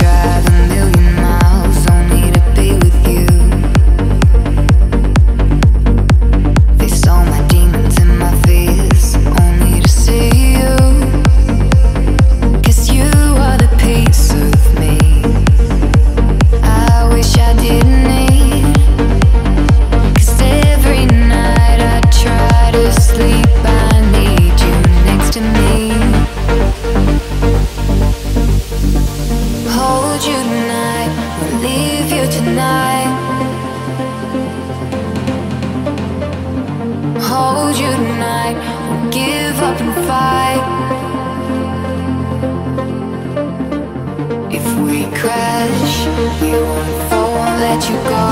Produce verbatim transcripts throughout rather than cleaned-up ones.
drive a million miles only to be with you. Face all my demons and my fears only to see you. 'Cause you are the piece of me I wish I didn't need. 'Cause every night I try to sleep, I need you next to me. Hold you tonight, we'll leave you tonight. Hold you tonight, we'll give up and fight. If we crash, we won't fall, won't let you go.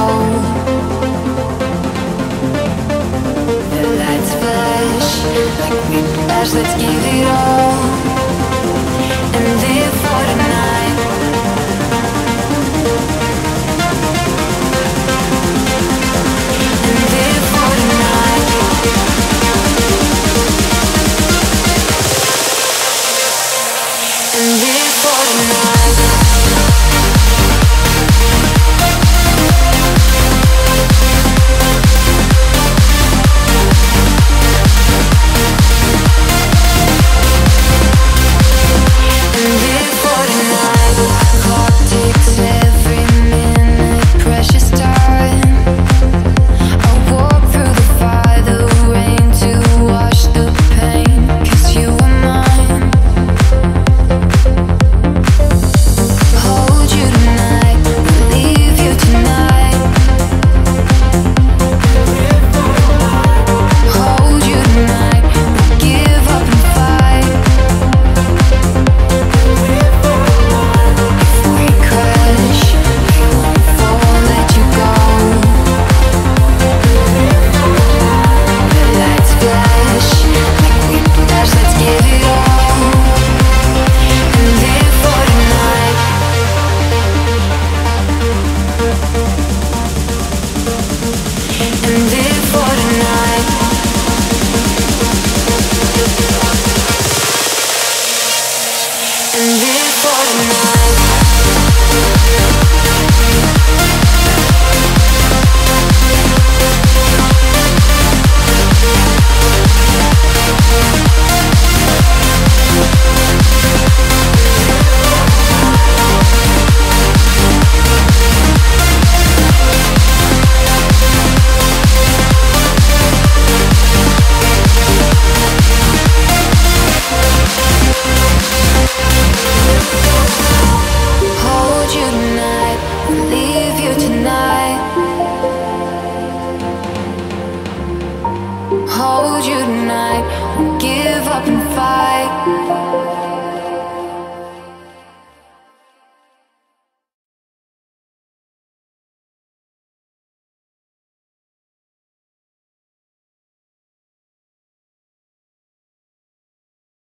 The lights flash like whiplash, let's give it all and live for tonight. And live for tonight. And live for tonight. Hold you tonight, we'll give up and